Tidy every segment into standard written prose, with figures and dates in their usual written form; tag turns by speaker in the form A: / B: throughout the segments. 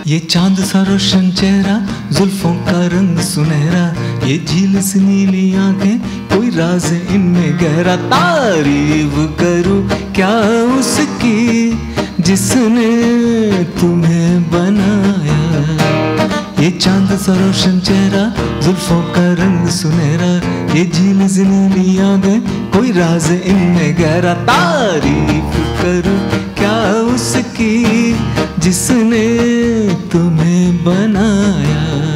A: ये चांद सा रोशन चेहरा, जुल्फों का रंग सुनहरा, ये झील सी नीली आंखें, कोई राज इनमें गहरा। तारीफ करूं क्या उसकी जिसने तुम्हें बनाया। ये चांद सा रोशन चेहरा, जुल्फों का रंग सुनहरा, ये झील सी नीली आंखें, कोई राज इनमें गहरा। तारीफ करूं क्या उसकी जिसने तुम्हें बनाया।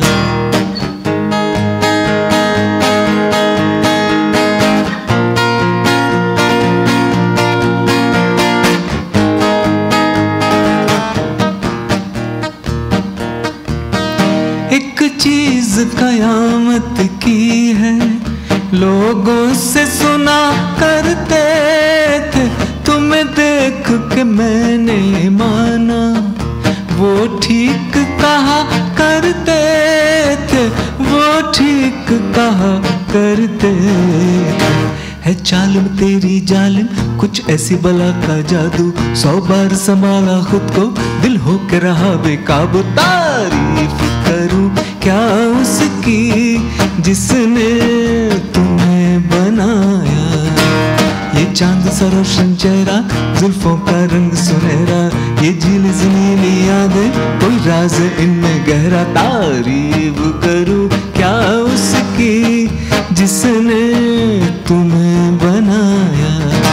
A: एक चीज कयामत की है, लोगों से सुना करते थे, तुम्हें देख के मैंने माना। वो ठीक कहा करते थे, वो ठीक कहा करते थे। है चालम तेरी जालिम, कुछ ऐसी बला का जादू, 100 बार संभाला खुद को, दिल हो के रहा बेकाबू। तारीफ करूं क्या उसकी जिसने तुम्हें बनाया। ये चांद सा रोशन चेहरा, जुल्फों का रंग सुनहरा, ये झील सी नीली यादें, कोई राज इनमें गहरा। तारीफ करूं क्या उसकी जिसने तुम्हें बनाया।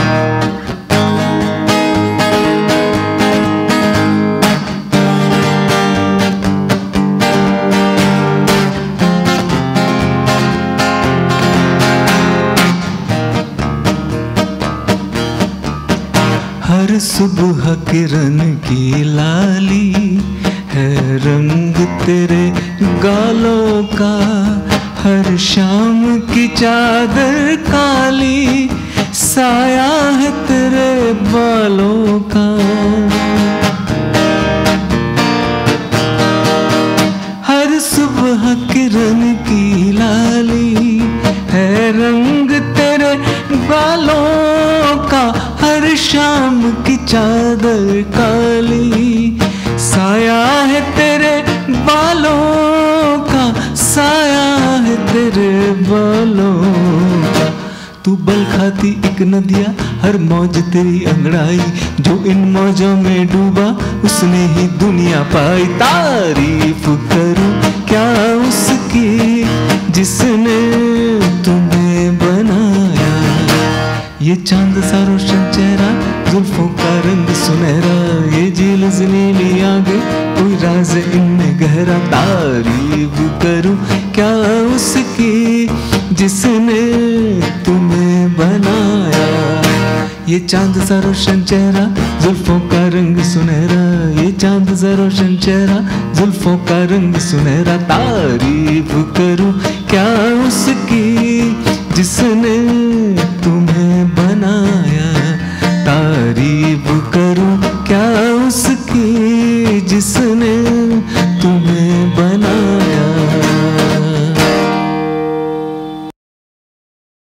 A: हर सुबह किरण की लाली है रंग तेरे गालों का, हर शाम की चादर काली साया है तेरे बालों का। हर सुबह किरण की लाली है रंग तेरे बालों का, हर शाम की चादर काली साया है तेरे बालों का, साया है तेरे बालों का। तू बल खाती एक नदिया, हर मौज तेरी अंगड़ाई, जो इन मौजों में डूबा उसने ही दुनिया पाई। तारीफ करूं क्या उसकी जिसने तुम्हें बनाया। ये चांद सा रोशन चेहरा, जुल्फों का रंग सुनहरा, ये झील सी नीली आंखें, कोई राज इनमें गहरा। तारीफ करूं क्या उसकी जिसने तुम्हें बनाया। ये चांद सा रोशन चेहरा, जुल्फों का रंग सुनहरा, ये चांद सा रोशन चेहरा, जुल्फों का रंग सुनहरा। तारीफ करूं क्या उसकी जिसने तुम्हें